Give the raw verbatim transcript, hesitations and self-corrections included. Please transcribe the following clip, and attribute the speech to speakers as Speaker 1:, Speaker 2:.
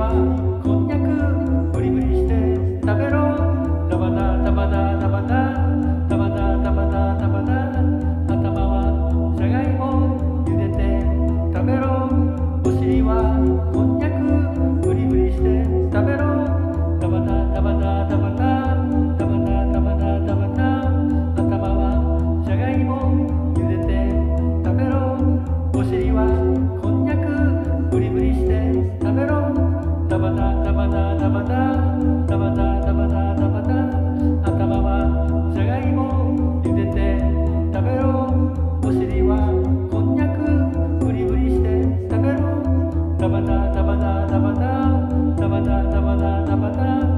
Speaker 1: はこんにゃくブリブリして食べろ。ダバダダバダダバダダバダダバダダバダ。頭はじゃがいも茹でて食べろ。お尻はこんにゃくブリブリして食べろ。ダバダダバダダバダダバダダバダダバダ。頭はじゃがいも茹でて食べろ。お尻はこんにゃくブリブリして食べろ。ダバダダバダダバダダバダダバダダバダ。頭はじゃがいも茹でて食べろ。お尻はこんにゃくブリブリして食べろ。ダバダダバダダバダダバダダバダダバダ。